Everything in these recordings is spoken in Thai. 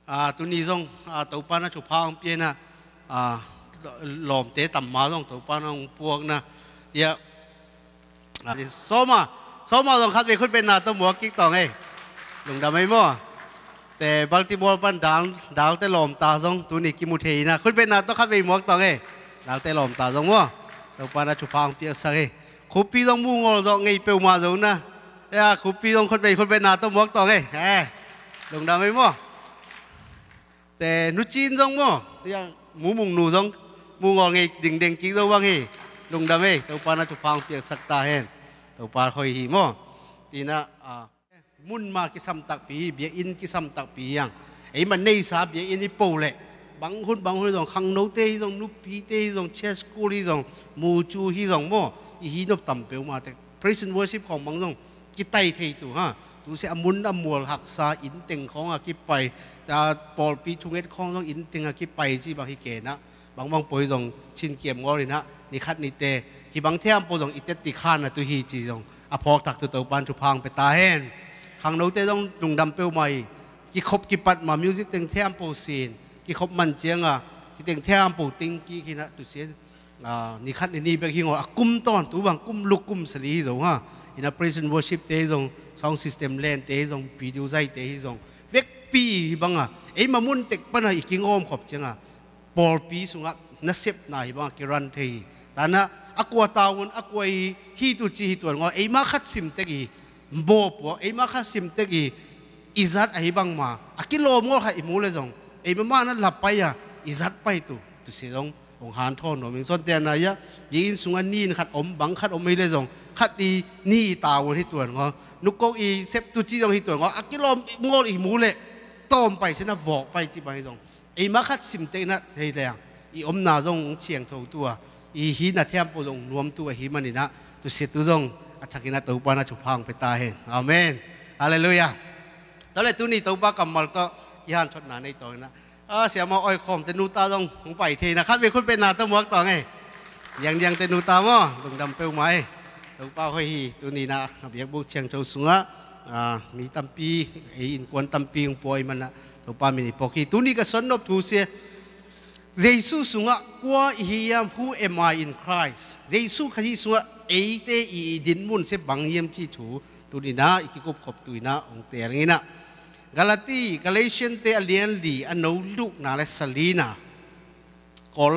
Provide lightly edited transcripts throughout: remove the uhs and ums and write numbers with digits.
ตัวนี้ส่งตัวป้านะชุบพางเปียนะหลอมเตะต่ำมาส่งตัวป้าน้องพวกนะเยอะซ้อมมาส่งคัดไปขึ้นเป็นนาตัวหมวกกิ๊กต่อไงลงดำไม่มั่วแต่บางทีบอลปั้นดาวแต่หลอมตาส่งตัวนี้กิมุเทีนะขึ้นเป็นนาตัวคัดไปหมวกต่อไงดาวแต่หลอมตาส่งมั่วตัวป้านะชุบพางเปียสักไงคุปปี้ต้องมุ่งงอส่งไงเปลวมาส่งนะคุปปี้ต้องขึ้นเป็นนาตัวหมวกต่อไงลงดำไม่มั่วแต่นุจีนส่งมั่วยังหมูมุงหนูส่งมูงอไงดิ่งกิ๊กตัวว่างไงลงดำไม่ตัวป้านะชุบพางเปียสักตาเห็นตัวป้าคอยหิมตีน่ะมุนมากิสัมตักปีเบียอินกิสัมตักปียังไอ้มันในสาเบียอินนี่ปูเลยบางคนตรงขังโนเตยตรงนุปีเตยตรงเชสกูลีตรงมูจูฮีตรงโม่อีฮีนบต่ำเปียวมาแต่ present worship ของบางตรงกิไตเทยตัวฮะตัวเสียมุนอมัวหักษาอินเต็งของกิไปแต่ปอลปีทุงเอ็ดของต้องอินเต็งกิไปจีบางฮิเกนะบางปอยตรงชินเกียมงอเลยนะนี่คัดนี่เตฮิบางเทียมปอยตรงอิเตติขานนะตัวฮีจีตรงอพอกตักตัวปันจุพังไปตาเห็นขังโนเตต้องดุงดำเปียวใหม่กิคบกิปัดมามิวสิกเต็งเทียมปูซีนกิคบมันเจียงกิเต็งเทียมปูติงกี้กินะตุเสียนี่คัดนี่เป็นหิงกุ้มตอนตัวบางกุ้มลุกกุ้มสลีตรงฮะอินะ present worship เตตรง sound system เล่นเตตรงวิดีโอใจเตตรงเวกปีบางไอ้มามุนเต็กปัญหาอีกกิงอมขบเจียงบอลปีสุงนักเซฟนายบางกิรันเทย์แต่นะอักวาตาวนอักวาฮีตุจีฮีตัวงอไอ้มาคัดซิมเตกีโบปัวไอ้มาคัดซิมเตกีอิจัดไอ้บางมาอักิโลมอลให้อิมูเลจงไอ้มานั้นหลับไปอิจัดไปตุเสียงองหานทอนหนูมิงส่วนเตียนายะยินสุงนี่ขัดอมบังขัดอมไม่เลยจงขัดดีนี่ตาวนที่ตัวงอนุกโกอีเซฟตุจีจงที่ตัวงออักิโลมอลอิมูเลต้มไปเสนะวอกไปจีไปจงไอ้มาคัดซิมเตนะเฮียแรงอีอมนาจงเชียงทตัวอีหินาเทียมปลงรวมตัวหิมันนี่นะตุเสตุจงอัฐกินะตัวปานะจุพังไปตาเห็นอาเมนฮาเลลูยาตอนแรกตัวนี้ตัวปากำมัลก็ย่านชดหนาในตัวนะเสียมาอ้อยคอมแต่นูตาจงหงไปทีนะครับเป็นคนเป็นนาตัวมวกต่อไงยังแต่นูตาม่ลงดำเปลวไหมตัวป้าค่อยฮีตัวนี้นะเบียกบุกเชียงเจ้าสัวมีตัมปีไอ้อินกวนตัมปีของปอยมันนะตัวป้ามีปอกีตัวนี้ก็สนนบทูเสียเยซูสุงะกว่าฮิยาม Who am I in Christ เยซูขยี้สุงะเอเตอีดินมุนเสบังเยี่ยมจีถูตัวนี้นะอีกกบขบตัวนะองเตียงนี้นะกาลาตีกาเลเชียนเตอเลียนลีอันนู้ลุกนาเลสลีนากอไล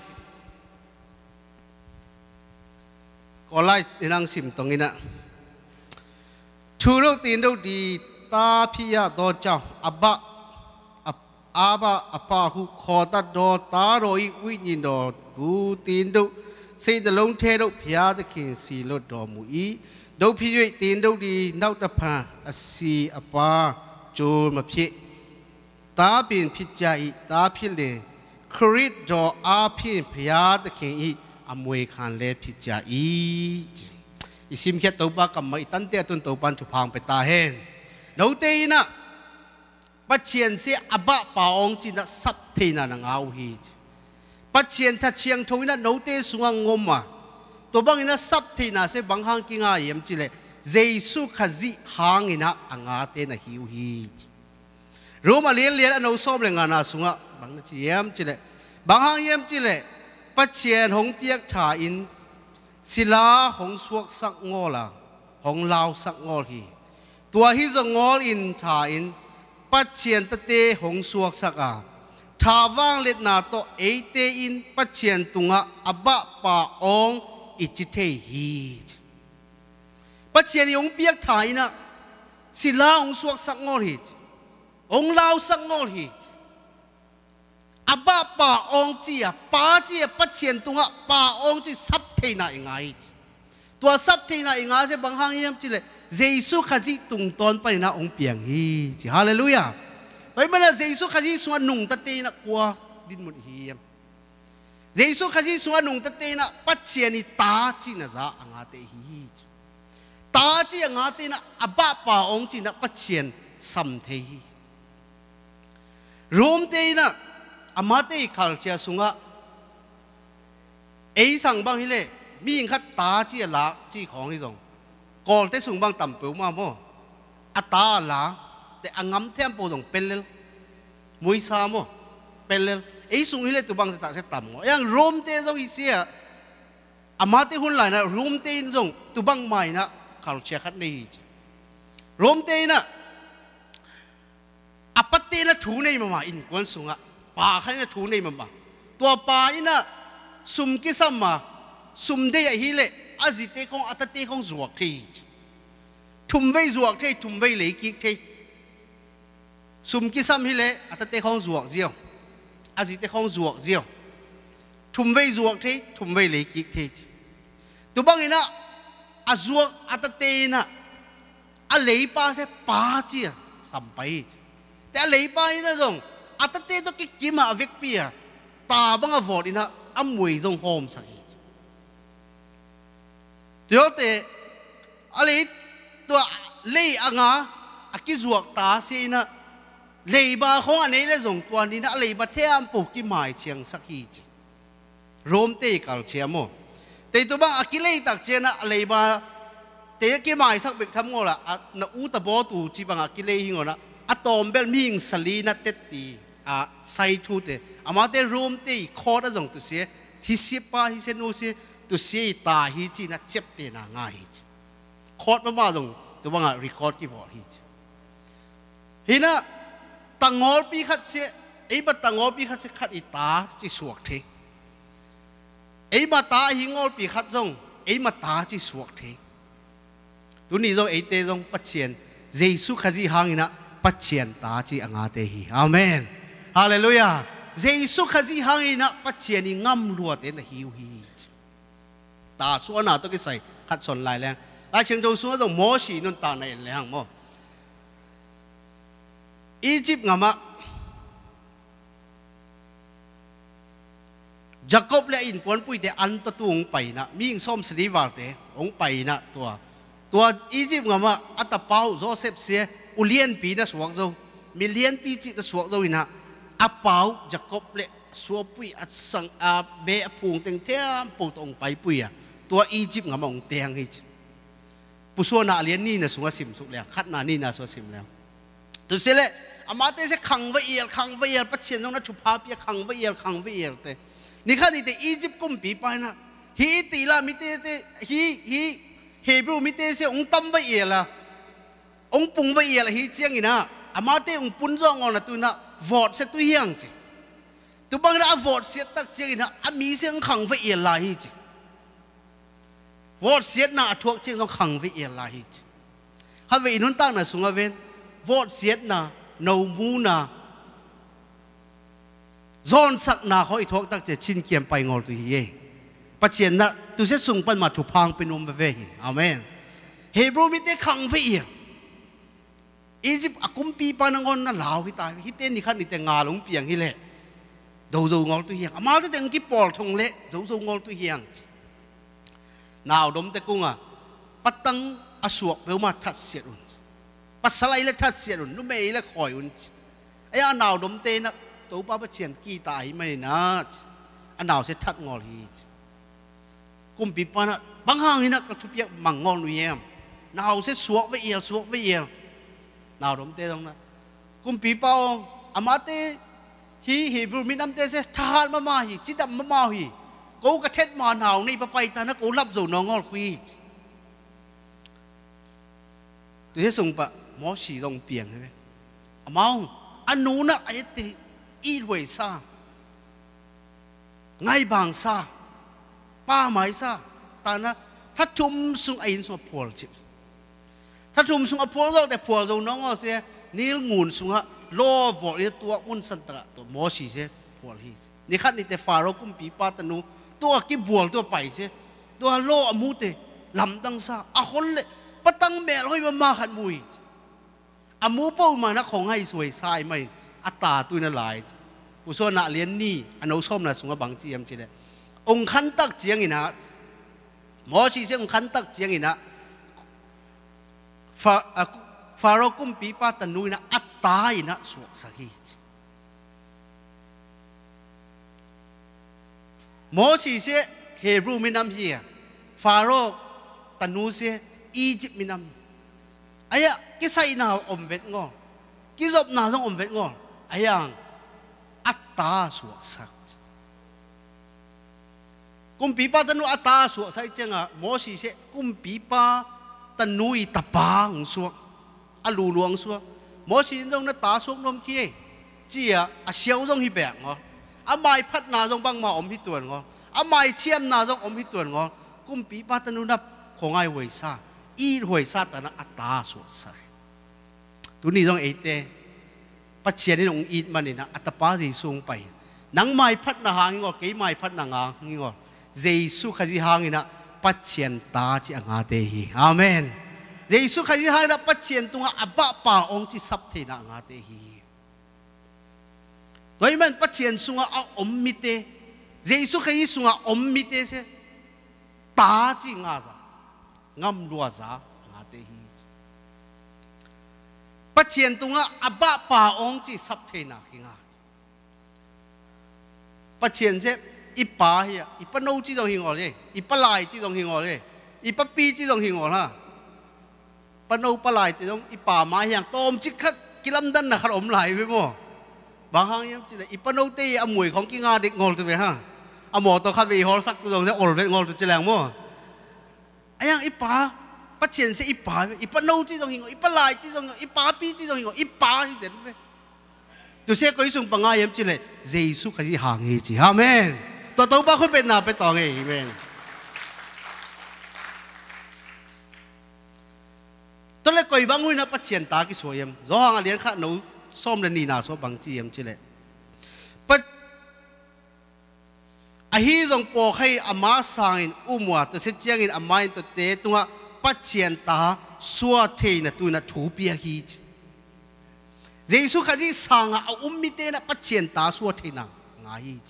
นังสิมตรงนี้นะชูโรตีนดูดีตาพิยาโดเจ้าอับบะอาบะอปาหุขอตัดดอตาโรยวิญญาณกูตีนดูเสดลงเทดุพยาตะขินสีลดดอมุอีดูพิจตีนดูดีนักตะพาอสีอปาจูมาพิตาบินพิจายตาพิเลคริตดออาพินพยาตะขินอีอมวยขันเลพิจายอิสิมเขตตัวบ้ากำมาอิตันเตตุนตัวปันจุพังไปตาเห็นดูเตยนะปัจเจียนเสียอบะป่าองจีน่ะสับเทน่ะนางเอาฮีปัจเจียนถ้าเชียงทวิน่ะโนเตสุงงมตัวบางอิน่ะสับเทน่ะเสียบางหางกิงาเยี่ยมจีเลยเยซูขจิหางอิน่ะอ่างาเตน่ะหิวฮีรู้มาเลี้ยนอันเอาซ้อมเลยงานาสุงะบางจีเยี่ยมจีเลยบางหางเยี่ยมจีเลยปัจเจียนหงเปียกถ่าอินศิลาหงสวกสักงอละหงลาวสักงอฮีตัวฮิจงออินถ่าอินปัจเจียนตะเตหงสวกสักทาวางเล็ดนาโตเอเตอินปัจเจียนตุงะอบะปาองอิจิเทฮีปัจเจียนยงเปียกถ่ายนะศิลาหงสวกสักงอฮีองลาวสักงอฮีอบะปาองจีปาจีปัจเจียนตุงะปาองจีสับเทน่าเองไงตัวสับเทน่าเองไงเสบางหางเยี่ยมจีเลยเยซูขจิตุงตอนไปนะองเปียงฮีจีฮาเลลูยาไปเมื่อเยซูขจิสวนนุ่งตะเตนะกลัวดินมุดฮีมเยซูขจิสวนนุ่งตะเตนะปัจเจียนิตาจีนะจ้าอ่างาเตฮีตาจีอ่างาเตนะอบะปาองจีนะปัจเจียนสัมเทฮีรวมเตนะอามาเตขัลเชียสุงะเอสังบางฮิเลมีอิงคัดตาจีละจีของฮิจงกอลแต่สูงบางต่ำเปล่ามาโมอัตตาละแต่อังงำเทียมโปรดงเป็นเลยมวยซามเป็นเลยไอ้สุงฮิเลตุบังจะตักเสต่ำยังรวมเตะจงอิเสียอามาเตะหุ่นไหลนะรวมเตะจงตุบังใหม่นะข่าวเชียร์คัดนี้รวมเตะนะอัปเตะนะถูในมาอินกวนสุงอ่ะป่าใครนะถูในมาตัวป่าอินะสุมกิสัมมาสุมเดียฮิเลอาจิเตะของอัตเตะของจวกทีทุ่มไว้จวกทีทุ่มไว้เหล็กกิกทีสุมกิสัมฮิเลอัตเตะของจวกเจียวอาจิเตะของจวกเจียวทุ่มไว้จวกทีทุ่มไว้เหล็กกิกทีตัวบางอินะอาจวกอัตเตะนะอาเหล็กป้าเสป้าเจียสัมไปแต่อาเหล็กป้าอินะจงอัตเตะตัวกิมมาเวกเปียตาบังอวอดินะอมวยจงโฮมสักเดี๋ยวแต่อะไรตัวเลี้ยงอ่ะอากิจวกตาเสียนะเลี้ยบาของอันนี้เลยส่งตัวนี้นะเลี้ยบาเทียมปลูกกี่หมายเชียงสักทีรวมเตะกัลเชียมโมแต่ตัวบ้างอากิเลี้ยตักเจนะเลี้ยบาเตะกี่หมายสักเบ็ดทำงอละนะอุตบอตูจีบังอากิเลี้ยงนะอะตอมเบลมิงสลีนัดเตตีไซทูเตอามาเตรวมเตะคอร์ดส่งตัวเสียฮิเสียป้าฮิเซนูเสียตัวเสียตาฮิจีน่ะเจ็บเตน่ะง่ายคอร์ดมาส่งตัวบ้างรีคอร์ดกี่วอร์ฮิจฮินะตั้งงอปีขัดเสียไอ้บัดตั้งงอปีขัดเสียขัดอีตาจีสวกเทไอ้มาตาหิงอปีขัดส่งไอ้มาตาจีสวกเทตัวนี้ส่งไอ้เตส่งปัจเจียนเยซูขจีหางอินะปัจเจียนตาจีอ่างเตหีอาเมนฮาเลลูยาเยซูขจีหางอินะปัจเจียนงำรัวเตนะฮิวฮีตาส่วนหน้าตัวก็ใส่ขัดสนลายแรงลายเชิงตัวส่วนตรงโมชีนุ่นตาในแรงโมอียิปต์งามะจักรบและอินกวนปุยแต่อันตัวองไปนะมีอิงส้มสลีวาเตองไปนะตัวอียิปต์งามะอัตเปาโจเซฟเสียอุเลียนปีนะสวกโจมิเลียนปีจิตสวกโจอินะอัปเปาจักรบและสวปุยอัดสังเบะพุงเต็งเทียมปูตองไปปุยตัวอียิปต์งามะองเตียงฮิจปุส่วนนาเลียนนี่นะสวสิมสุกแล้วคัดนานี่นะสวสิมแล้วตัวเสละอามาเตะเสขังไว้เอียลปัจเจียนตรงนั้นชุบพาเปียขังไว้เอียลเตนี่ข้านี่เตอียิปต์กุมปีไปนะฮีตีละมิเตเตฮีเฮบรูมิเตเสองตั้มไว้เอียละองปุงไว้เอียละฮีเจียงอีนะอามาเตองปุนจองอนะตัวนะวอดเสตุเฮียงจีตัวบางนะวอดเสียตักเจียงอีนะอามีเสียงขังไว้เอียลาฮีจีวอดเสียหน้าทวกเจียงต้องขังไว้เอียลาฮีจีฮับเวอินุนตั้งนะสุงเวนวอดเสียหน้านูมูนาจอนสักนาเขาอีทอกตักเจชินเกียมไปงอตัวเย่ปัจเจียนนะตัวเสส่งปันมาถูกพังเป็นอมเวหิอาเมนเฮบรูมิเตขังไฟเอียอียิปต์อากุมปีปานงอนน่ะลาวฮิตายฮิเตนนี่ขันนี่แต่งาลงเปียงฮิเล่ดูดูงอตัวเฮียงอามาตัวแต่งกี่ปอลทงเละดูดูงอตัวเฮียงนาวดมแต่กุ้งอ่ะปัตตังอสวกเบลมาทัดเสียรุนปัสไลเล็กทัดเสียรุนนุ่มเอเล็กคอยอุนไอ้อันนาวดมเตนะตัวป้าปะเชียนกีตาหิไม่นะอันนาวเสทัดงอลีกุมปีปานะบางห้างนี่นะก็ชุบเยอะมังงอลุยมนาวเสสวกไว้เอียลนาวดมเตตรงนั้นกุมปีเป้าอามาเตฮีบรูมิน้ำเตเสทหารมาฮีจิตดำมาฮีกูกระเทศมาหนาวนี่ไปตานะกูรับสู่นองอลคุยตัวที่ส่งปะหมอสีลงเปียงใช่ไหมอามาอันนู้นนะไอ้ติอีรวยซาไงบางซาป้าหมายซาตานะถ้าชุมสุงไอ้ยินสมพัวจิบถ้าชุมสุงอพัวเราแต่พัวเราน้องก็เสียนี่งูนสุงะโลวอร์ตัวมุนสันตระตัวหมอสีเสียพัวฮีนี่ขัดนี่แต่ฟาโรกุมปีปาตนูตัวกิบวงตัวไปเสียตัวโลอมูเตลำตังซาอะคนเลยปะตังแม่ลอยมาขัดมุยอามูเป้ามานักของให้สวยทรายไม่อัตตาตุยน่าหลายอุศนาเลียนนี่อันเอาส้มน่ะสงฆ์บังเจียมจีเลยองค์ขันตักเจียงอีนะหมอชีเสียงองค์ขันตักเจียงอีนะฟาโรกุมปีปาตันุยนะอัตตาอีนะสวกสักทีหมอชีเสียเฮบรูมินัมเฮียฟาโรตันูเสียอียิปต์มินัมไอ้ยะกิใส่หน้าอมเวทงอกิจบหน้าต้องอมเวทงอไอ้ยังตาสวกสักกุมปีป้าตันนูอัตตาสวกใส่เจ้าโมสีเสกุมปีป้าตันนูอีตาปาหงสวกอลูลวงสวกโมสีตรงนั้นตาสวกนมขี้เจียเสียวตรงที่แบกงออาไม้พัดนาตรงบังมาอมพิตัวงออาไม้เชี่ยมนาตรงอมพิตัวงอกุมปีป้าตันนูนับของไอ้หวยซาอีหวยซาแต่นั้นอัตตาสวกใส่ตัวนี้ต้องเอเต้ปัจเจียนี่องอีดมันนี่นะอัตปาเยซูไปนังไม้พัดนาหางงอเกยไม้พัดนางางงอเยซูขจิหางนี่นะปัจเจียนตาจิอ่างอาเตฮีอาเมนเยซูขจิหางนะปัจเจียนตัวอับบะป่าองจิสับเทนะอ่างอาเตฮีโดยมันปัจเจียนสุงอาอมมิเตเยซูขจิสุงอาอมมิเตเสตาจิงาซางำลัวซาอ่างอาเตฮีปัจเจียนตัวอับบะป่าองจิสับเทนะกิงาปัจเจียนเสอีป่าเฮียอีปะโนจีตรงหิงอเลยอีปะลายจีตรงหิงอเลยอีปะปีจีตรงหิงอละปะโนปะลายจีตรงอีป่าไม้อย่างโตมจิกขัดกิลำดันนะขนมไหลไปมั้งบางครั้งยังจีเลยอีปะโนเตยอมวยของกิงาเด็กงอตัวไปฮะอมอตัวขัดไปหอสักตัวตรงนี้โอลเวงอตัวจีแรงมั้งไอ้ยังอีป่าปัจเจียนเสอีป่าอีปะโนจีตรงหิงออีปะลายจีตรงอีป่าปีจีตรงหิงออีป่าที่เจ็ดไปดูเสียก็ยิ่งส่งปังงายังจีเลยเยซูขยี้หางเฮจีอาเมนตัวตัวบ้าคนเป็นนาไปต่อไงเมนตัวเล็กก็อีบางวันนะปัจเจียนตากิสวยมร้องอะไรข้าหนูส้มและนีนาโซบางจีมจิเลปัจอาฮีจงปอกให้อามาสังอินอุมัวตัวเสียงอินอามาอินตัวเตะตัวปัจเจียนตาสัวเทนะตัวน่ะถูเปียฮีเยซูขจีสังอาอุมมิเตนะปัจเจียนตาสัวเทนะงาฮี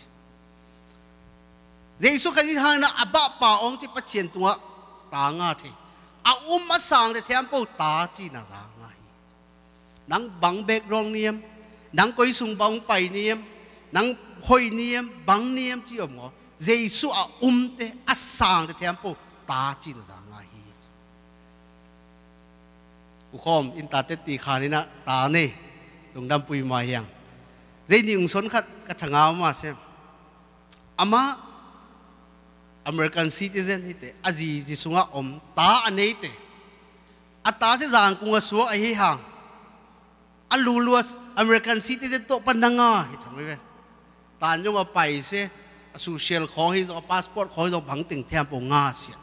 เยซูขจิหางนะอับบะป่าองจิปัจเจียนตัวตางาเทอาอุมมาสังเดเทียมปูตาจีน่าจางายนังบังเบกรองเนียมนังก้อยสุงบังไปเนียมนังคอยเนียมบังเนียมจีอมงอเยซูอาอุมเตอาสังเดเทียมปูตาจีน่าจางายอุคอมอินตาเตตีขานี่นะตาเนี่ยตรงดำปุยมาเฮียงเจนี่อุงสนขัดกระถางเอามาเสียอามาAmerican citizen hite aji ji sunga om ta anei te ata se jang kunga suak a hi hang aluluas American citizen to pananga hi thangwe ve tan jong a pai se social khong hi to passport khong to bang ting thiam po nga sia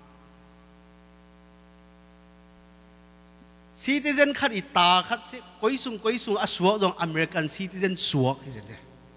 citizen khat ita khat se koi sung a suak dong American citizen suak hi se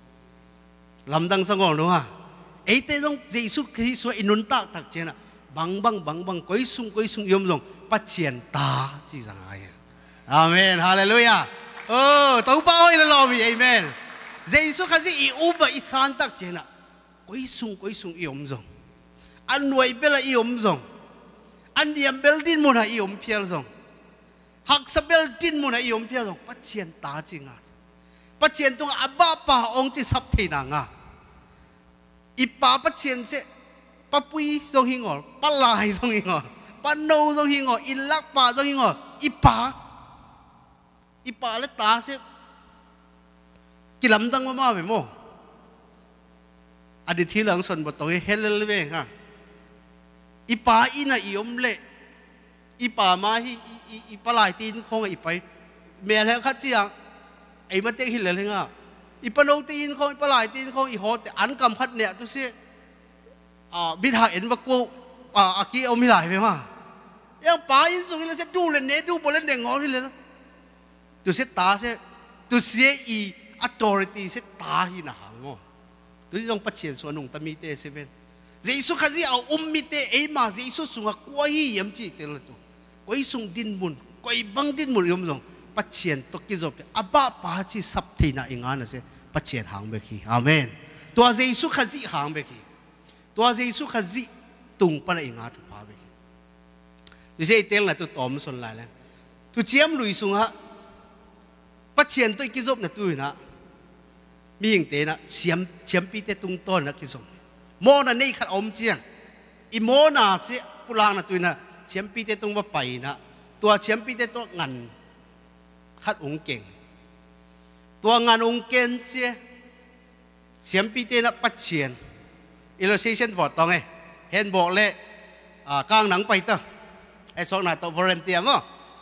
lamdang sangong no haไอ้เต้ต้องเยซูคริสต์อินุนตาตักเจนะบังก้อยสุงยมลงปัจเจียนตาจีสังไงอาเมนฮาเลลูยาตัวป้าให้ละลอมีอาเมนเยซูคริสต์อีอุบะอีสานตักเจนะก้อยสุงยมลงอันไว้เบลยมลงอันเดียมเบลดินมุนายมเพียรลงหักสเบลดินมุนายมเพียรลงปัจเจียนตาจริงอ่ะปัจเจียนตรงอับบะป่าองค์จีสับเทนังอ่ะอีป่าปัจเจียนเสปะปุยทรงหิงอปะลายทรงหิงอปะโนทรงหิงออินลักป่าทรงหิงออีป่าและตาเสกิลำดังมาไปโมอดีตที่หลังส่วนบทตัวเฮลเลเวงะอีป่าอีน่ะอีอมเละอีป่ามาฮีอีปะลายตีนคงอีไปเมียแล้วข้าเจียงไอ้มาเตะหินเลยงะอีปนเอาตีนของอีปลายตีนของอีหอดอันกำพัดเนี่ยตัวเสียบิดาเอ็นวักกูอากีเอาไม่หลายไปมายังป่าอินสุริเลยเสียดูเลยเนดูบอลเล่นเด้งงอที่เลยนะตัวเสียตาเสียตัวเสียอี authority เสียตาหินะหางอตัวที่ต้องปัจเจียนส่วนหนุ่มตมีเตเซเว่นเยซูข้าที่เอามิเตเอมาเยซูสุงกวายยมจีเตลตัวกวายสุงดินมุนกวายบังดินมุนยมส่งปัจเจียนตกิจบอับบะปาจีสับทีน่ะเองอ่ะนะเสปัจเจียนหางเบกีอาเมนตัวเยซูข้าที่หางเบกีตัวเยซูข้าที่ตุงปะเองอ่ะถูกพาเบกีดูสิเตลน่ะตัวตอมส่วนไรแล้วตัวเจียมลุยสุงฮะปัจเจียนตัวกิจบน่ะตัวน่ะมีอย่างเตนะเฉียมปีเตตุงต้นนะกิจบโมน่ะนี่ขัดอมเจียงอีโมน่ะเสียปุลาน่ะตัวน่ะเฉียมปีเตตุงว่าไปนะตัวเฉียมปีเตตัวงันขัดองเก่งตัวงานองเก่งเสียเสียมปีเตนะปัจเจียน illustration บอดตองไงเห็นบอกเลยกลางหนังไปเตอไอ้สองหน้าตัว volunteer มั้ง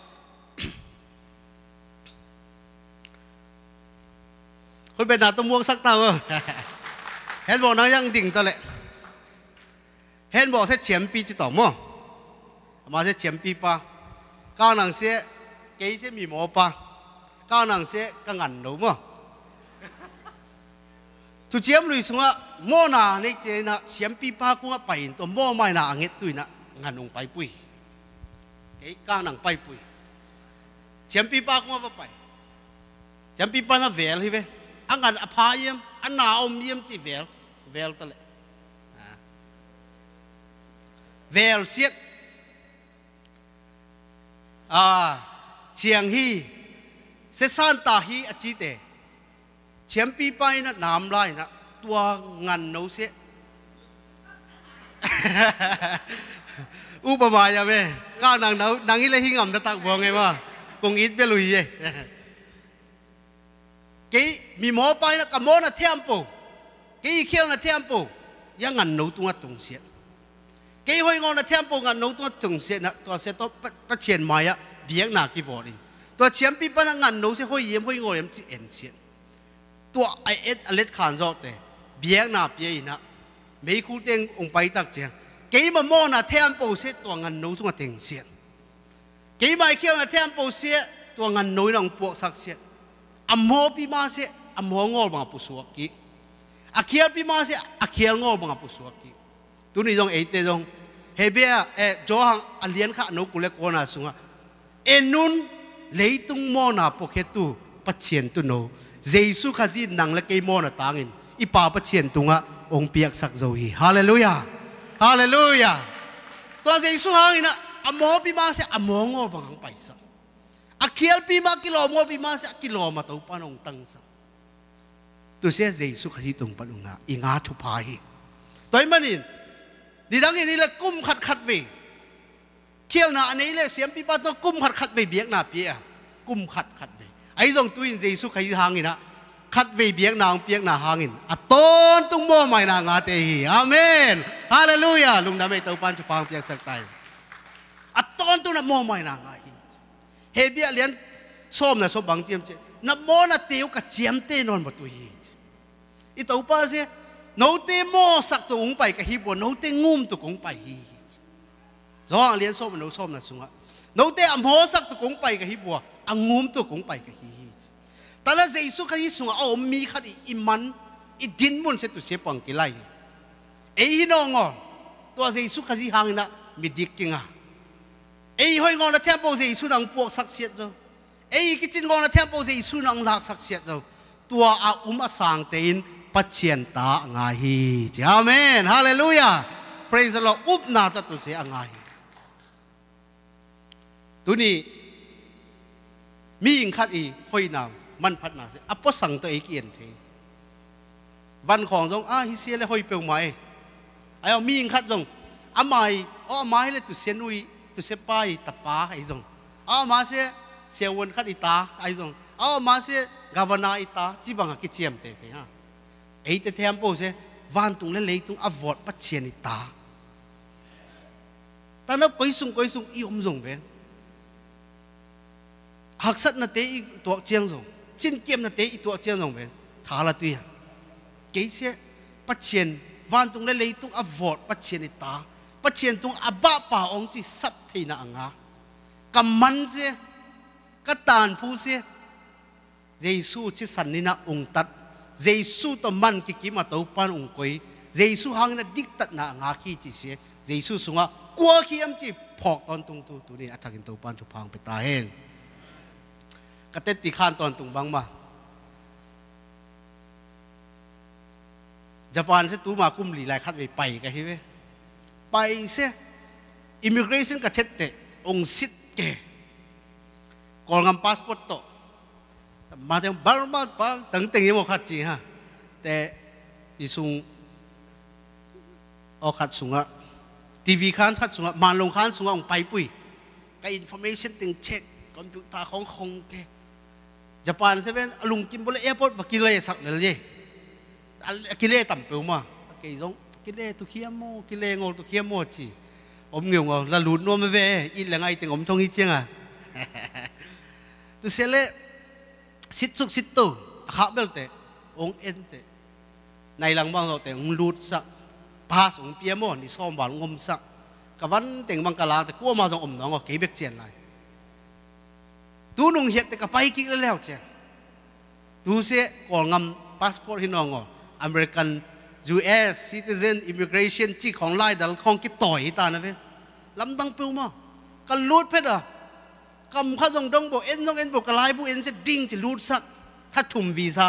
คุณเป็นหน้าตัวม่วงสักเตาเห็นบอกนังยังดิ่งตัวเลยเห็นบอกเสียเฉียมปีจิตต่อมั้งมาเสียเฉียมปีป้ากลางหนังเสียเกยเสียมีหมอป้ากลางหนังเสียกังหันหนูมั้งทุกเจียมลุยสุงะโมนาในเจนะเสียมปีป้ากุ้งไปตัวโมไม่นาเงตุยนะงานลงไปปุยเก๋ก้างหนังไปปุยเสียมปีป้ากุ้งไปเสียมปีป้าน่ะเวลใช่ไหมอังกันอภัยยมอันนาอมยมจีเวลตะเลยเวลเสียเชียงฮีเสสานตาฮีอจิเตเฉียมปีไปนะน้ำไหลนะตัวงันโนเสียอุปมาอย่างเว้ก้าวนางนางอีเลยหิ้งอ่ำตะตักบวงไงวะกงอิดไปลุยเย่กี่มีหมอไปนะกับหมอนะเทียมปูกี่เขี้ยวนะเทียมปูยังงันโนตัวตรงเสียกี่หอยงอนะเทียมปูงันโนตัวตรงเสียนะตัวเสียตัวประเชียนมาอะเบียกหนากี่บอดินตัวเฉียมปีไปนะงันโนเสียหอยเยี่ยมหอยงอเยี่ยมจีเอ็นเสียตัวไอเอสอเล็ดขานจอดแต่เบียกหน้าเบียนะไม่คู่เต็งองไปตักเจียงกี่มาโมนะเทียมปูเสียตัวงันโนตัวเต็งเสียกี่มาเขี้ยวนะเทียมปูเสียตัวงันโนนังปวกสักเสียอัมโมปีมาเสียอัมโมงอบังปุสวกีอาเคียปีมาเสียอาเคียงอบังปุสวกีตัวนี้จงเอเตจงเฮเบียจอหังอเลียนข้าโนกุเลโกนาสุงะเอ็นุนเลยตุงโมนาโปเคตูปัจเจียนตุโนเจสุขจีนังและเกยโมนาตางินอีป่าปัจเจียนตุงะองเปียกสักโจฮีฮาเลลูยาฮาเลลูยาตัวเจสุหังอินะอัมโมปีมาเสียอัมโมงอบังไปสักอาเคียลปีมากิโลโมปีมาเสียกิโลมาตัวปานองตังสักตัวเสียเจสุขจีตุงปานองะอิงาทุพายตัวมันนี่ดีดังนี้เลยกุ้มขัดเวเขี้ยวหน้าอันนี้เลยเสียมปีป้าต้องกุ้มขัดเวเบียกหน้าเปียกุ้มขัดเวไอ้ตรงตัวอินเจสุขจีหางินนะขัดเวเบียกหน้าเปียกหน้าหางินอัตโตนตุงโมไม่นางาเตฮีอาเมนฮาเลลูยาลุงดำไม่ตัวปันจุปางเปียกสักไตอัตโตนตุงโมไม่นางาฮีเฮเบียเลียนส้มนะส้มบางเจียมเจน้ำโมนะเตียวกับเจียมเตนอนมาตัวฮีอีตัวป้าเสียโนเตโมสักตัวองไปกับฮิบวโนเตงุมตัวองไปฮีร้องเลี้ยนส้มโนส้มนะสุงะโนเตอัมโหสักตัวองไปกับฮิบวอังงุมตัวองไปกับฮีแต่ละเจสุขยิสุงะเอามีขัดอิมันอิดินมุนเสตุเสปังกิไลเอ้ยน้องตัวเจสุขยิหางนะมีดิกกิงะเอ้ยหอยงอนะเทมโปเจสุนังปวกสักเสียจ้าเอ้ยกิจินงอนะเทมโปเจสุนังหลักสักเสียจ้าตัวอาอาสังเตนปัจเจียนตางาฮีอาเมนฮาเลลูยา praise the Lord อุปนาตตุเสงาฮีตัวนี้มีอิงคัดอีหอยนาวมันพัดนาเสอปสังตัวเอกเอียนเทวันของจงฮิเซียเลยหอยเปียวไหมไอ้เอามีอิงคัดจงไม้ไม้เลยตุเสียนุยตุเสียป้ายตะป้าไอ้จงมาเสียวันคัดอีตาไอ้จงมาเสียกาวนาอีตาจีบังกิเจียมเตะฮะไอ้แต่เทียมโปเสวันตุงเล่เลยตุงอวอดปัจเจียนอีตาแต่นับก้อยสุงอีอมจงเว้หักสัตนาเตะอีตัวเจียงจงจินเกียมนาเตะอีตัวเจียงจงเว้ท้าละตัวอย่างเกี่ยเสียปัจเจียนวันตุงเล่เลยตุงอวอดปัจเจียนอีตาปัจเจียนตุงอบ้าป่าองจีสับเทน่างากำมันเสียกตานผู้เสียเจสุที่สันนินะองตัดเจสุตัวมันกิมาตัวปันองคุยเจสุหางนะดิกตัดน่างาขี้จีเสียเจสุสุงะกัวขี้มจีพอกตอนตรงตัวนี้อาจารย์ตัวปันชุพังไปตาเองกระเตติขานตอนตรงบังมาญี่ปุ่นเสตูมากุมหลีลายคัดไปกันเฮ้ยไปเสียอิมิเกรชันกระเทเตองสิทธิ์แกกองงำพาสปอร์ตมาจากบ้านตั้งยังไม่ขัดจีฮะแต่ที่สุงเอาขัดสุงะทีวีขันขัดสุงะมาลงขันสุงะองไปปุ้ยกับอินโฟเมชันติงเช็คคอมพิวเตอร์ของคงแกญี่ปุ่นเซเว่นลุงกินบนแอร์พอร์ตมากินเลยสักเลยกิเลสต่ำเปล่ามากี่จงกิเลสตุขี้โมกิเลสงอตุขี้โมจีอมเงี้ยงอละลุนนัวไม่เว้อีหลังไอติงอมทงอีเจียงอ่ะตุเสเลสิทธิ์สุขสิทธิ์ตัวข้าเบลเตองเอ็นเตในหลังบางเราแต่องลุดสักพาสองเปียโมนี่ซ้อมหวานงมสักกับวันแต่งบังกะลาแต่กู้มาจงอมน้องก็เก็บเบกเจียนไรตูนุ่งเห็ดแต่กับไปกิกแล้วเจ้าตูเสียก่อนงำพาสปอร์ตที่น้องอ๋ออเมริกัน U.S. citizen immigration จีของไล่ดัลของกิต่อยตานะเว้ยลำดังเปล่ามากันลูดเพชรอ่ะกำข้าจงดงบอกเอ็นจงเอ็นบอกกะไลบุเอ็นจะดิ้งจะลูดสักถ้าทุ่มวีซ่า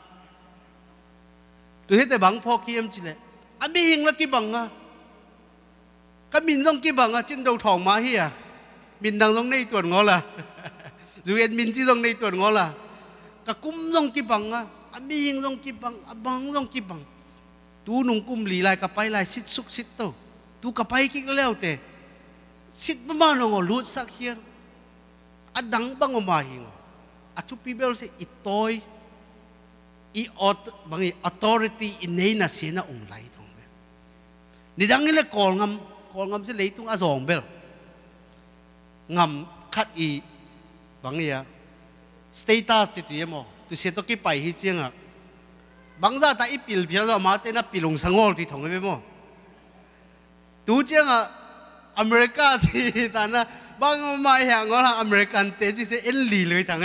ตัวเห็ดแต่บังพอเคียมจีเลยอันไม่หิงละกี่บังอ่ะก็มินจงกี่บังอ่ะจิ้นดาวทองมาเฮียมินดังจงในตัวงอละจูเอ็นมินจีจงในตัวงอละก็กุ้มจงกี่บังอ่ะอันไม่หิงจงกี่บังอันบังจงกี่บังตูนุ่งกุมหลีลายกับไปลายสิทสุกสิทโตตูกับไปกิกแล้วแต่สิทประมาณงอลูดสักเฮียอันดังบังออกมาหิงอัทุปีเบลเสอิตอยอีออตบางอี authority อินเนน่ะเสียน่ะองไหลตรงนี้นี่ดังนี้เลยกอลงำเสียเลยตุงอาสองเบลงำคัดอีบางอย่าง status จิตอยู่ยังมั้งตุเสียตัวกี่ไปฮิเจียงอ่ะบางจากแต่อีปิลเพียงเรามาเต้นปิลงสังโอที่ถงไปมั้งตูเจียงอ่ะอเมริกาที่ตอนนั้นบางมาแห่งเราอเมริกันเตจิเสเอ็นลีเลยทั้งไง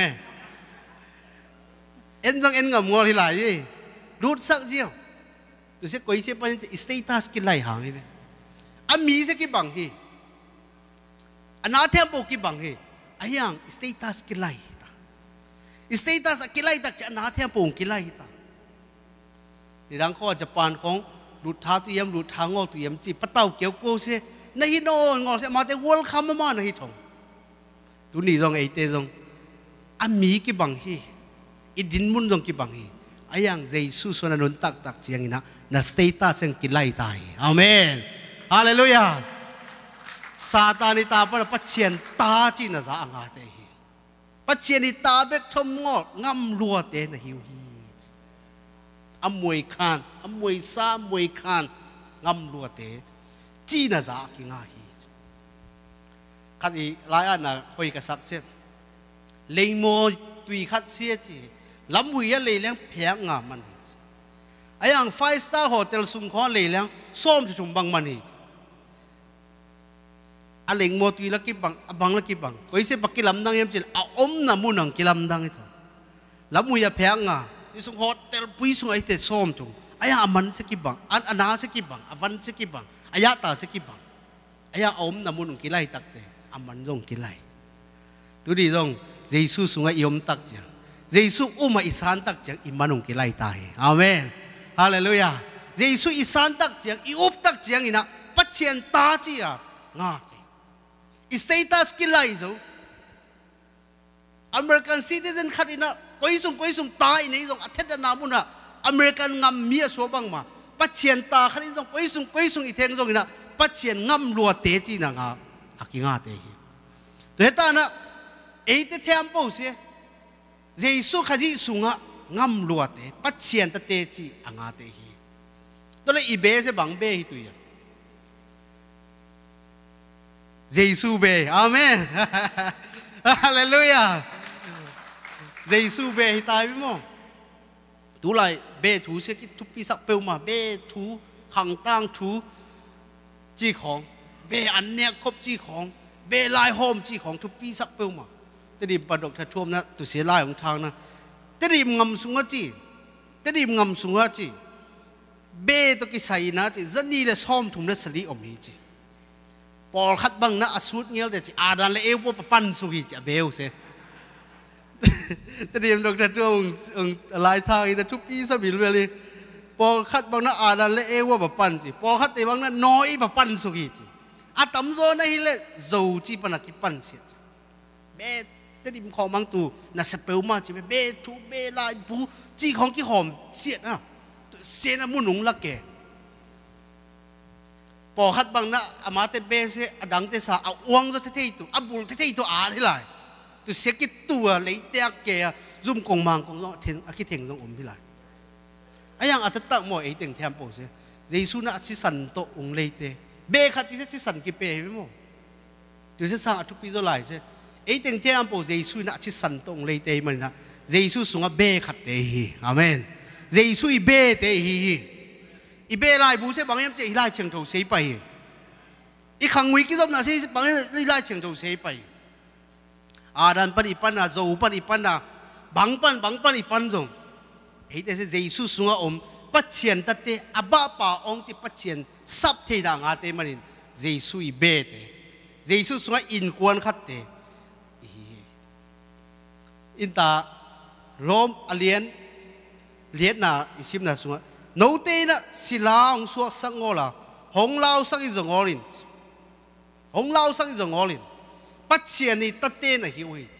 เอ็นจังเอ็นกับมัวที่ไหลรูดสักเจียวตัวเสียก๋วยเสียไปสเตตัสกินไหลหางนี่ไหมอันมีเสียกี่บังฮีอันน่าเทียมบุกี่บังฮีไอ้ยังสเตตัสกินไหลตาสเตตัสกินไหลตักจะน่าเทียมบุกินไหลตาในดังข้อญี่ปุ่นของรูดท้าตัวเยี่ยมรูดท้างอตัวเยี่ยมจีปะเต้าเกี่ยวกูเสียในฮิโนงอเสียมาแต่วอลคัมมาในฮิตงตัวนี้ตรงไอ้เตจงอันมีกี่บังฮีอิดินมุนจงกี่บังฮีไอ้ยังเจสุส่วนนั้นตักเจียงนะน่ะสเตตัสยังกินไล่ตายอาเมนฮาเลลูยาซาตานิตาปะปัจเจียนตาจีน่ะจะอ่างาเตฮีปัจเจียนิตาเบกทมงองำลัวเตน่ะหิวฮีอมวยคานอมวยซามวยคานงำลัวเตจีน่ะจะกินงาฮีคันอีหลายอันน่ะคุยกับสักเสียเลงโมตุยคัดเสียจีลำหุยเลยเลี้ยงเพียงงามันไอ้ยัง5 star hotel สุงขอเลยเลี้ยงส้มจุ่มบังมันนี่อันเลี้ยงโมตุยละกี่บังละกี่บังก็อีเสปักกิลำดังยังจีเอาน้ำมูนังกิลำดังituลำหุยเพียงงาที่สุงโฮเทลปุยสุงไอ้เตะส้มจุ่มไอ้ยังอามันสกี่บังอันนาสกี่บังอาวันสกี่บังอายะตาสกี่บังไอ้ยังเอาน้ำมูนังกิไลตักเตะอามันจงกิไลตัวนี้จงเยซูสุงไอ้ยมตักจ้ะเยซูอุ้มอีสานตักจังอิมันงกิไลตายอาเมนฮาเลลูยาเยซูอีสานตักจังอีอุบตักจังอินะปัจเจียนตาจีอ่ะงาจีอีสเตตัสกิไลโซอเมริกันซิติเซนขัดอินะก้อยส่งตายนี่ส่งอัฐเดนามุนะอเมริกันงำเมียสวบังมาปัจเจียนตาขัดอินะก้อยส่งอีเทงส่งอินะปัจเจียนงำลัวเตจีนะงาอากิงาเตฮีตัวเหตุนั้นนะเอเตเทียมปูเสียเยซูขยี้สุงะงำลัวเตปัจเจียนตะเตจีอ่างาเตฮีตัวเลยอีเบสบังเบฮิตุยเยซูเบอาเมนฮาเลลูยาเยซูเบฮิตายไปมั้งตัวเลยเบทูเสียกิทุปีสักเปลมาเบทูขังตั้งทูจีของเบอันเนี้ยครบจีของเบลายโฮมจีของทุปีสักเปลมาแต่ดิมปะดกถ้าท่วมนะตัวเสียลายของทางนะแต่ดิมงำสุงจีแต่ดิมงำสุงจีเบตัวกิใส่นะจีจะนี่เลยซ้อมถุงเลยสลีอมฮีจีปอลขัดบังนะอสุดเงี้ยแต่จีอาดันเลยเอวปะปั้นสุกีจีเบลเสียแต่ดิมดกถ้าท่วมลายทางนะทุปีสับบิลเลยปอลขัดบังนะอาดันเลยเอวปะปั้นจีปอลขัดเตบังนะน้อยปะปั้นสุกีจีอาตั้มโซนะฮิเลโจจีปนักกิปั้นเสียเบแต่ดิมของมังตูน่ะสเปลมาจีเบทูเบลายบูจีของกี่หอมเสียนะเสียนะมุนุงละแกปอขัดบังนะอามาเตเบเสอดังเตสาเอาอ้วงจะเท่ๆตัวอับุลเท่ๆตัวอาที่ไรตัวเสียกิตัวเลยเตะแกซุ่มกงมังกงร้องเทงอาคิเทงร้องอมที่ไร ayang atatak mo ay ting tempo se Jesus na si santo ung leite be khat si san ki pe mo tu se sang atu pizo lai se ay ting tempo Jesus na si santo ung leite man na Jesus sunga be khat te hi amen Jesus i be te hi i be lai bu se bang yam che lai cheng tho se pai i khang wi ki zop na se bang lai cheng tho se pai adan pan ipan na zo pan ipan na bang pan ipan zong ấy thế là Jesus sunga bắt chien tất thế abba pa ông chỉ bắt chien sắp thế đàng ngã thế mà nên Jesus i bê thế Jesus sunga in quan khát thế in ta Rom alien liệt na isim na sunga nấu thế na sila ông suak sắc ngô là hong lao sắc i zong ngô hong lao sắc i zong ngô bắt chien ni tất thế na hiu hi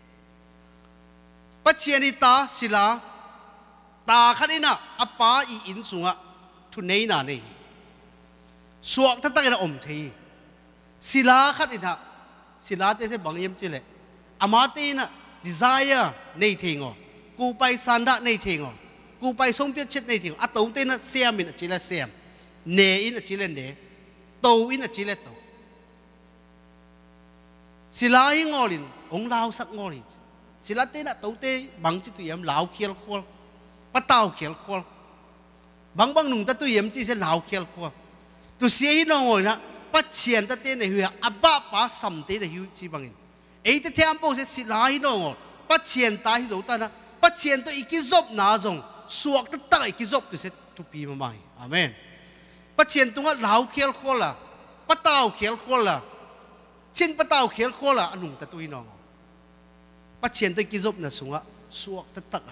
bắt chien ni ta sila ta khát na apa i in sunga thu nei na nei suak ta na thei sila khát na sila te se bang yem chile amate na desire nei thei ngo ku pai sanda nei thei ngo ku pai song piet chet nei thei ngo atau te na siam in chile siam ne in chile ne to in chile to sila hi ngolin ong lao sak ngolin sila te na to te bang chi tu yam lao khiel khol bắt tao khiel khol bang nung ta tu yếm chỉ sẽ lao khiel khol tu xia hi nó ngồi na bắt chien ta tên này huy abba pa sam tên này huy chỉ bangin ấy ta theo bao sẽ xì lá hi nó ngồi bắt chien ta hi dấu ta na bắt chien tôi iki zop na zong suak ta ta iki zop tu sẽ tu pi mà mai amen bắt chien tu ngắt lao khiel khol là bắt tao khiel khol là trên bắt tao khiel khol là anung ta tu hi nó bắt chien tôi iki zop na sunga suak ta ta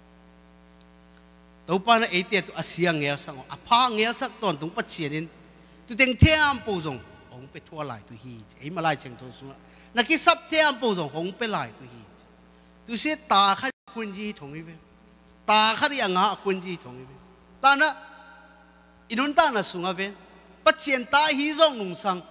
tàu pa na ấy tiệt tu asiang nghe sang apa nghe sắc toàn tung bắt chien in tu tiếng thêm bổ sung ông bị thua lại tu hi ấy mà lại chừng thua xuống na cái sắp thêm bổ sung ông bị lại tu hi tu sẽ ta khai quân gì thong ý về ta khai đi ăn hạ quân gì thong ý về ta na inun ta na sung về bắt chien ta hi rong nung sang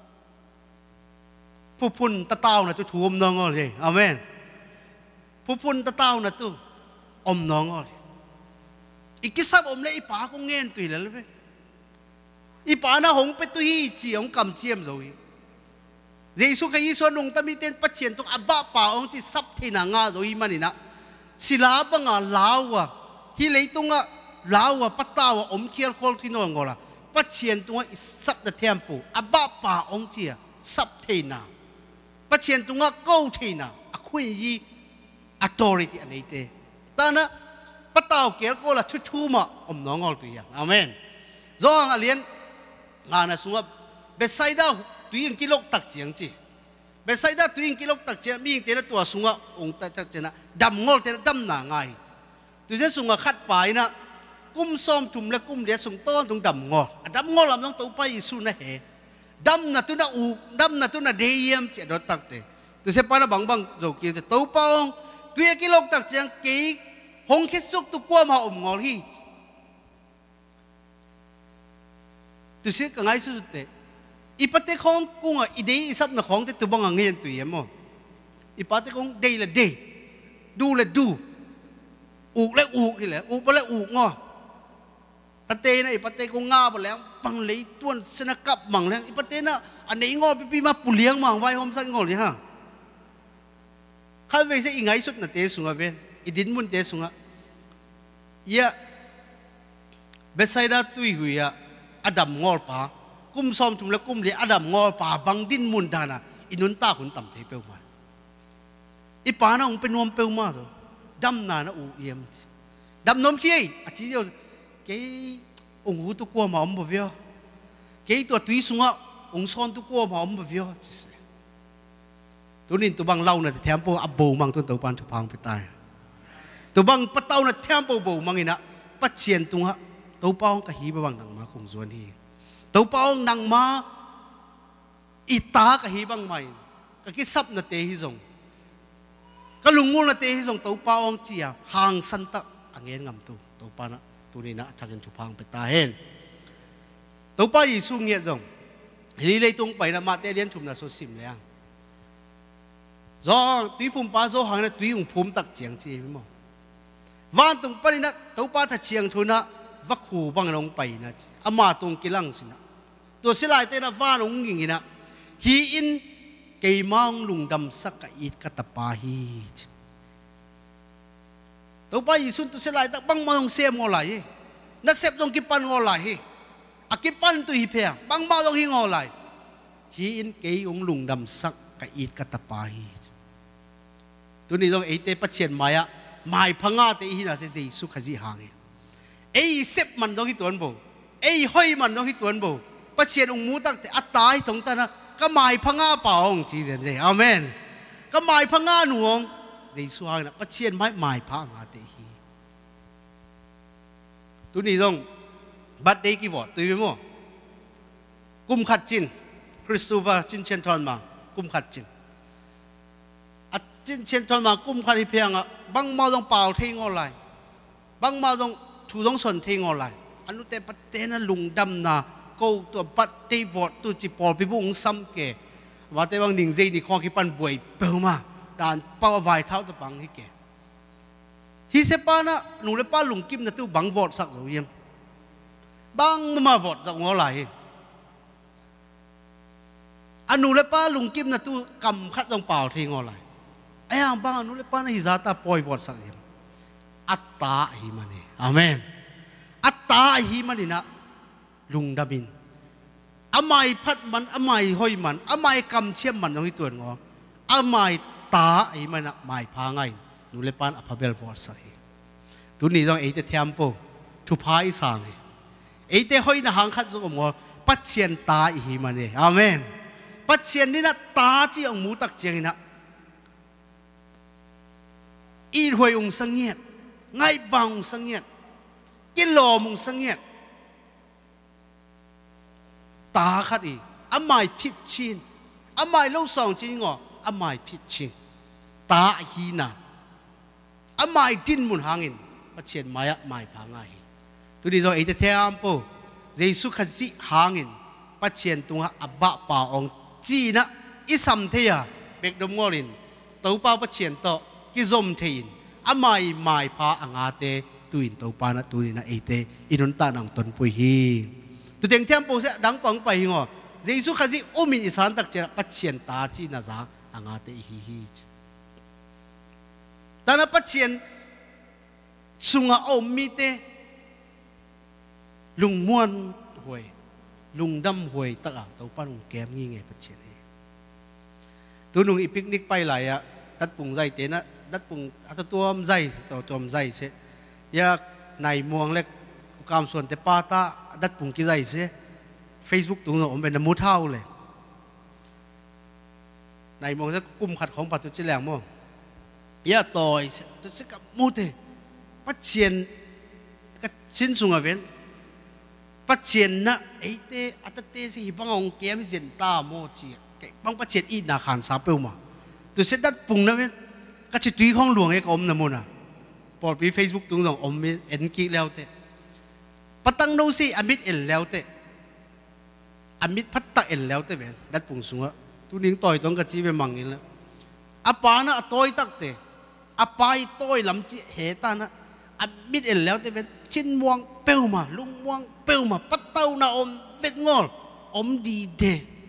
phụ phun ta tao na tu thuom nong rồi amen phụ phun ta tao na tu nong rồi ikisap le ipa ko ngen tui le be ipa na hong pe tu hi chi ong kam chiam zo hi Jesus ka iso nung tami ten patien tung abba pa ong chi sap thina nga zo hi manina sila ba nga lawa hi leitunga lawa patawa khiel khol thino ngola patien tunga isap the temple abba pa ong chi sap thina patien tunga ko thina akhui yi authority anite tana bắt tao kéo cô là chút chú mà nó ngon tùy à amen do ngà liên ngà na xuống bê say đau tùy yên kilo tắc chiang chi bê say đau tùy yên kilo tắc chiang miếng tiền tua xuống ông tắc tắc chiang đầm ngol tiền đầm nà ngay tùy sẽ xuống khát bài na cung xóm chùm là cung để xuống to tung đầm ngol làm nông tàu bay su na hè đầm na tu na đầm na tu na deyem chỉ đó tắc thế tùy sẽ pa na bang rồi kia tàu bao tùy yên kilo tắc chiang kí hong khét xúc tu qua mà ngol hi tu sẽ cái ngay sự thế ipate khong cung à idei isap na khong te tu bang ngen tu yem mo ipate khong day là day du là du u là u hi le u ba là u ngo tate na ipate khong nga ba leng bang lấy tuan sena kap mang leng ipate na anei ngo pi ma puliang mang vai hom san ngol ha khai về sẽ ngay sút na te sunga ben idin mun te sunga ya besaida tui huya adam ngol pa kum som tum la kum le adam ngol pa bang din mun dana inun ta hun tam thei peu ma ipa na ong penom peu ma so dam na na u yem dam nom khi a chi yo ke ong hu tu kwa ma om bo vio ke to tui sunga ong son tu kwa ma om bo vio chi se tunin tu bang lau na tempo abo mang tu pan tu phang pe tai tu bang patau na tempo bo mangina patien tunga tu paong ka hi bang nang ma kong zuan hi tu paong nang ma ita ka hi bang mai ka ki sap na te hi zong ka lungul na te hi zong tu paong chia hang san tak angen ngam tu pa na tu ni na thakin tu phang pe ta hen tu pa Yesu nge zong hi le tung pai na ma te lian thum na so sim le do tùy phum pa do hàng là tùy phum tắc chiang chi mo วันตรงปนินะตัวป้าถ้าเชียงทุนะวักหูบังลงไปนะอามาตรงกิลังสินะตัวสิลายเตนะฟ้าลงยิงนะฮีอินเกยมังลุงดำสักอีดกัตปาฮีตัวป้ายิสุนตัวสิลายตะบังมาลงเสียมงอไหลนัดเสพตรงกิปันงอไหลอากิปันตัวฮีเพียงบังมาลงหิงอไหลฮีอินเกยองลุงดำสักอีดกัตปาฮีตัวนี้ต้องเอเตปเชียนมายะไม่พังอาเตอีน่าเสียสุขจิหางเอเสพมันต้องที่ตัวนั้นบ่เอห้อยมันต้องที่ตัวนั้นบ่ปเชียนองมูตั้งแต่อัตตาให้ตรงนั้นนะก็ไม่พังอาเปล่าองจีเจนเจอาเมนก็ไม่พังอาหน่วงเจสุหางนะปเชียนไม่พังอาเตอีตัวนี้ต้องบัดเดกิวอดตัวนี้มั้งกุมขัดจินคริสโตเฟอร์จินเชนทอนมากุมขัดจินจินเชนทอนมากุมขัดที่เพียงอ่ะบังมาต้องเปล่าเทงอไลบังมาต้องถูต้องสนเทงอไลอันนู้นแต่ประเทศนั้นลุงดำนาก็ตัวบัดเดวอดตัวจีปอลไปบุ้งซ้ำเกว่าแต่บางดิ่งใจดีข้อคิดปันบวยเปล่ามาด่านเป้าไวเท้าตะบังให้แกฮิเซปานะหนูเลยป้าลุงกิมนะตู้บังวอดสักเยี่ยมบังมาวอดสักงอไลอันนู้นเลยป้าลุงกิมนะตู้กำคัดต้องเปล่าเทงอไลไอ้ยังบ้านนู้นเลยป้านะฮิซาตาปล่อยวอดสักเยี่ยมอัตตาหิมันนี่อาเมนอัตตาหิมันนี่นะลุงดามินอามายพัดมันอามายห้อยมันอามายกำเชี่ยมมันตรงที่ตัวงออามายตาหิมันนะไม่พาไงนู้นเลยป้านอภเบลวอดสักตัวนี้ต้องเอเตเทียมโปทุพายสังเอเตห้อยนะหางคัดสุกมอปัจเจียนตาหิมันนี่อาเมนปัจเจียนนี่นะตาจีองมูตักเจียงนะอีหวยองสังเงียดไงบังสังเงียดกิโลมุงสังเงียดตาขัดอีอามายพิชินอามายเล่าสองจริงอ่ะอามายพิชินตาฮีนาอามายดินมุนหางินปัจเจียนมายะไม่พังไงตัวนี้เราเอเตเทียมโปเยซูขัดจิหางินปัจเจียนตัวอับบะป่าองจีนะอิสัมเทียเบกดมงอรินตัวป้าปัจเจียนโตกิซอมเทียนอามายไม่พาอ่างอาเตตุยนตัวปานะตุยนะเอเตอินุนตานังตนปุยฮีตัวเต็งเทียมโปเสดังปังไปหิงอเยซูขัดจิโอมินอิสานตักเจปัจเจียนตาจีนะซาอ่างอาเตฮีแต่นะปัจเจียนสุงาโอมิเตลุงม้วนหวยลุงดำหวยตักอ่างตัวป้าลุงแก้มงี้ไงปัจเจียนตัวลุงอีปิกนิกไปหลายอ่ะตัดปุ่งใจเตนะดัดปุ่งอัตตัวมใจตัวมใจเสียยากในมวงเล็กความส่วนแต่ป้าตาดัดปุ่งกี่ใจเสีย Facebook ตรงนั้นผมเป็นน้ำมูเท่าเลยในมวงจะกุมขัดของปัจจุบันแหลงมั่งยาต่อยตัวสิกับมูเตปัจเจียนก็ชิ้นสูงอ่ะเว้นปัจเจียนนะไอ้เตอัตเตสิบังองเกมเจนตาโมจีบังปัจเจียนอีนาขานซาเปิลมาตัวเสดัดปุ่งนะเว้นก็จะตุยข้องหลวงไอ้อมนะมุนอ่ะพอปีเฟซบุ๊กตรงนั้นอมเอ็นกี้แล้วเตะปะตังโนซีอมิดเอ็นแล้วเตะอมิดพัตตะเอ็นแล้วเตะเว้นดัดปุ่งสูงอ่ะตัวนี้ต่อยตรงกระจีเป็นมังนี่แล้วอาปานะต่อยตักเตะอาปายต่อยลำจีเหตานะอมิดเอ็นแล้วเตะเป็นชิ้นม่วงเปลมาลุงม่วงเปลมาปัตเต้านะอมเวทงอลอมดีเด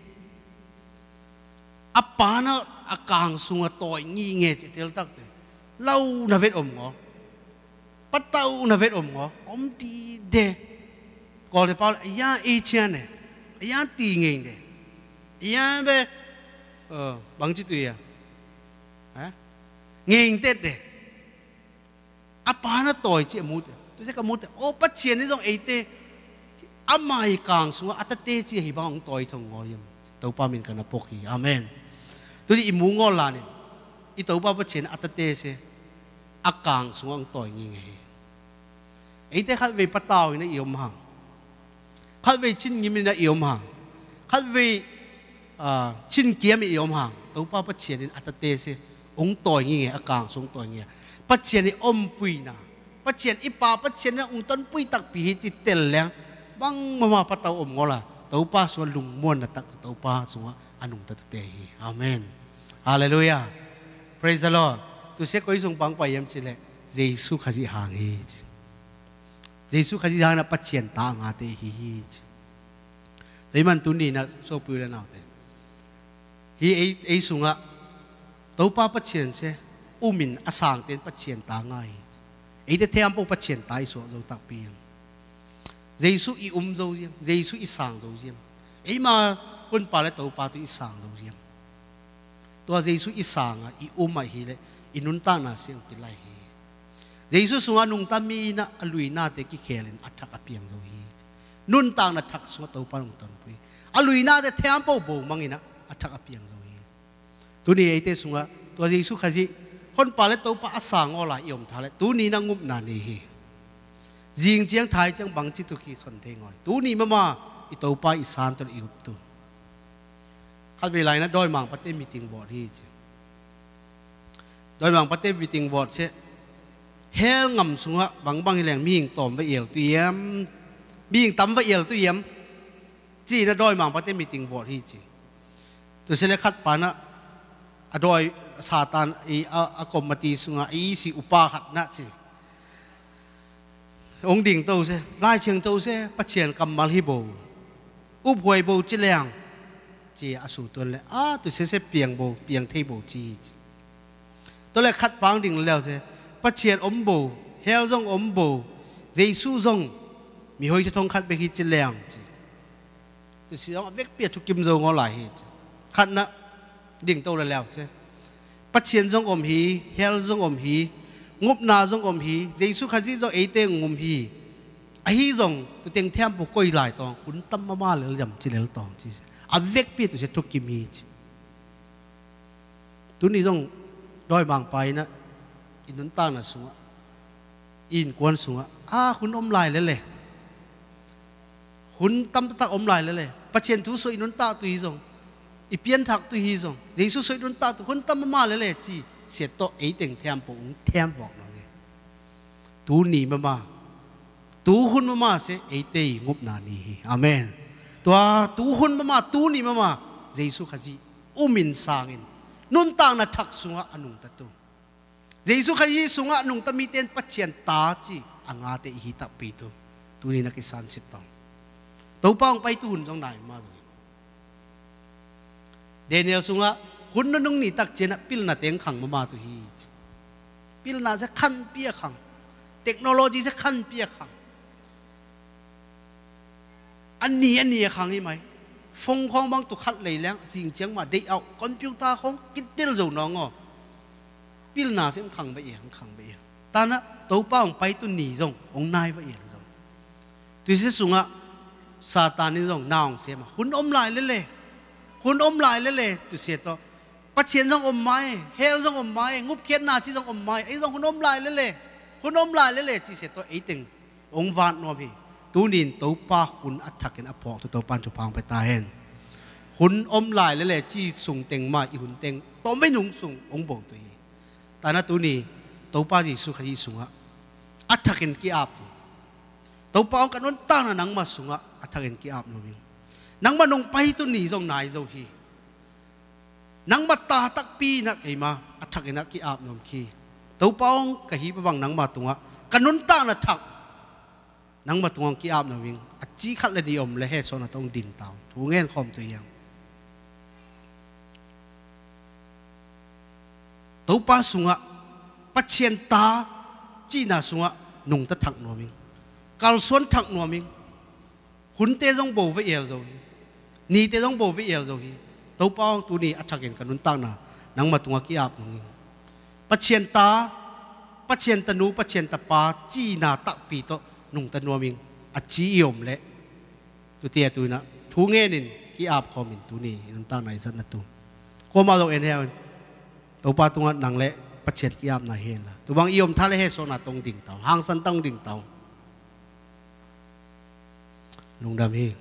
อาปานะอากางสุงต่อยงี้เงี้ยเจตลตักเตะเล่านาเวทอมงอปัตเต้านาเวทอมงออมดีเดก่อนจะเปล่าไอ้ยาเอเชียนเนี่ยไอ้ยาตีเงี้ยเนี่ยไอ้ยาเบบางจิตตัวอ่ะฮะเงี้ยเด็ดเดอาปานะต่อยเจ้ามุดตัวเจ้าก็มุดโอ้ปัจเจียนนี่ต้องเอเตอาไม่กางสุงอัตเตเจียหิบังต่อยทงงอยังตัวป้ามินกันนะปกฮีอาเมนตัวนี้อิมูงอลาเนี่ยอีตัวป้าปัจเจียนอัตเตเสอากางสุงต่อยงี้ไงไอ้เตขัดเวปัตตาวนี่ยอมห่างขัดเวชิ้นยิมินะยอมห่างขัดเวชิ้นเกียมยอมห่างตัวป้าปัจเจียนอัตเตเสองต่อยงี้ไงอากางสุงต่อยงี้ปัจเจียนนี่อมปุยนะปัจเจียนอีป้าปัจเจียนนี่องต้นปุยตักปีจิตเตลแล้วบังมาปัตตาวอมงอละตัวป้าส่วนลุงม้วนนะตักตัวป้าส่วนอนุตัตเตหีอาเมนฮาเลลูยา praise the Lord ตุเสกก็ยิ่งส่งปังไปยังจิเล Giêsu khai gì hàng hi Giêsu khai gì hàng là bắt chiến ta ngã tê hi đấy mà tu ni na số bự là nào thế hi ấy sung á tàu pa bắt chiến xe mình asang tên bắt chiến ta ngay ấy để thêm bộ bắt chiến ta số dấu đặc biệt Giêsu i dấu riêng Giêsu i sang dấu riêng ấy mà quân pa lại tàu pa tu i sang dấu riêngตัวGiêsu i sang á i mà hi lệ i nun ta na siang ti lai hi Giêsu sung á nung ta mi na alui na te ki khelen athak apiang dấu hi nun tang na thak sung tàu pa nung ton pui alui na te thêm bộ bộ mangina athak apiang dấu hi tu ni ấy te sung áตัวGiêsu khai gìคนป่าเล็ตัวป่าอาสางอลายยมทาเลตูนี้นั่งงุบนานียิงเจียงไทยเจียงบังจิตุกีสนเทงอยตูนี้มาอีตัวป่าอีสานตัวอีหุบตัวขัดเวลานะดอยมังปะเต้มีติงบอดที่ดอยมังปะเต้มีติงบอดเช่เฮลงำสุงะบังแหลงมีหิงตอมไว้เอวตัวเยี่ยมมีหิงตั้มไว้เอวตัวเยี่ยมจีนะดอยมังปะเต้มีติงบอดที่จีตัวเสลขัดปานะดอยซาตานอากรมมาตีสุงะสิอุปาหัดนะจีองค์ดิ่งโตเสไล่เชียงโตเสปัจเจียนกำมัลฮิโบอุบหวยโบจิเลียงจีอสูตัวเลยตัวเสเปียงโบเปียงเทโบจีตัวเลยคัดฟังดิ่งแล้วเสปัจเจียนอมโบเฮลซงอมโบเจซูซงมีหอยที่ทองคัดไปฮิจิเลียงจีตัวเสียงเวกเปียทุกกิมโซงอหลายคัดนะดิ่งโตแล้วเสปัจเจียนจงอมฮีเฮลจงอมฮีงบนาจงอมฮีเจสุขัดจีจงเอเตงอมฮีไอ้จงตัวเต็งเทียมปุกก้อยหลายตองคุณตั้มมาเลยยำจีเลลตองจีอาเวกเปียตัวเสทุกกิมฮีตัวนี้ต้องดอยบางไปนะอินนุนต้านะสุงอินกวนสุงคุณอมลายเลยคุณตั้มตะอมลายเลยปัจเจียนทุสอินนุนต้าตัวฮีจงอีเพียนทักตัวฮีจงเจสุสวยดุนตาตัวคนตั้มมาเลยจีเสียตัวไอเต็งเทียมปุ่งเทียมบอกเราเลยตูนี่มาตูหุ่นมาเสียไอเตยงบนานีอาเมนตัวตูหุ่นมาตูนี่มาเจสุขจีมินสางินนุนตางนัทักสุงะอนุงตะตุเจสุขจีสุงะอนุงตะมีเต็นปัจเจียนตาจีอ่างอาเตหิตะปีตุตูนี่นักสันสิตตองตัวป้องไปตูหุ่นจงไหนมาเดนิเอลสุงะหุ่นนุ่งนี่ตักเจนะพิลนาเต็งขังมาตุฮีพิลนาจะขันเปียขังเทคโนโลยีจะขันเปียขังอันนี้ขังใช่ไหมฟงของบางตุขัดเลยแล้วสิ่งเชียงมาได้เอาคอมพิวเตอร์ของกิดเดลโจน้องพิลนาเส้นขังไปเองขังไปเองตอนนั้นตัวป้องไปตุหนีจงองนายไปเองจงตัวเสียสุงะซาตานนี่จงน่าองเสียมาหุ่นอมลายเลยคุณอมลายเลยตุเสียตัวปัจเจียนจงอมไม้เฮลจงอมไม้งุบเขียนนาจีจงอมไม้ไอ้จงคุณอมลายเลยคุณอมลายเลยจีเสียตัวไอ้ตึงองวานนัวพี่ตูนินตัวป้าคุณอัฐกันอภอกตัวปันจุพังไปตาเห็นคุณอมลายเลยจีส่งเต็งมาอีหุ่นเต็งตัวไม่หนุ่งส่งองบอกตัวนี้แต่นั้นตูนี่ตัวป้าจีสุขจีสุงะอัฐกันกี่อาบตัวป้าองกันนั้นตั้งนังมาสุงะอัฐกันกี่อาบนัวพี่นังมานงไปตุนีจงนายเจ้าฮีนังมาตาตักปีนักไอมาอัฐกินักกีอาบนมขีตัวป้องกะฮีปบังนังมาตัวกันนุนตานัทักนังมาตัวกีอาบนวิ่งอจีขัดเลยดีอมเลยเฮโซนต้องดิ่งเตาถูเงี้ยคอมตัวยังตัวป้าสุงะปัจเจียนตาจีน่าสุงะนุงตะทักนวิ่งกาลส่วนทักนวิ่งหุ่นเตจงโบวิเอลโจฮีนี่เตจงโบวิเอลโจฮีตัวป้องตัวนี้อัฐกันกันนุนตั้งนะนังมาตัวกี้อาบนึงปัจเจียนตาปัจเจียนตนูปัจเจียนตาปาจีนาตักปีโตนุงตนัวมิงอัจจียมเละตัวเตี้ยตัวนะทูเงินินกี้อาบคอมินตัวนี้นุนตั้งไหนสักนัดตัวก็มาตัวเอ็นเฮลตัวป้าตัวนังเละปัจเจียนกี้อาบนาเฮนละตัวบางยมท่าเละเฮโซนาตรงดิ่งเตาหางสันตั้งดิ่งเตาลุงดำฮี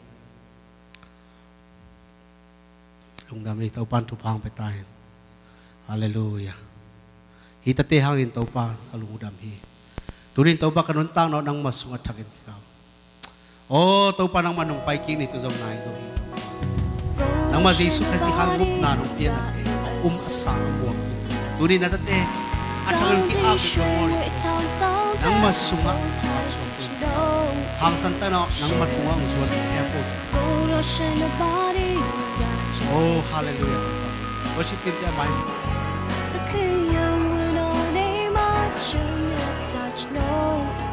ตัวปันทุพังไปตายฮาเลลูยาฮิตเตหังอินตัวปาขลุงดำฮีตุรินตัวปาขนุนตั้งนอนังมาสุงัดทักกันเขาโอ้ตัวปานังมาหนุ่มไปกินนี่ตัวจงนายจงฮีนังมาดีสุขสิหังบุกนานุเปียนักเออาสาบวกตุรินนัตเต achang ki ak ki mori nang masunga hang santa no nang matunga ang suat tempo oh hallelujah worship team dia mai khi yang người nói đi mà chưa touch no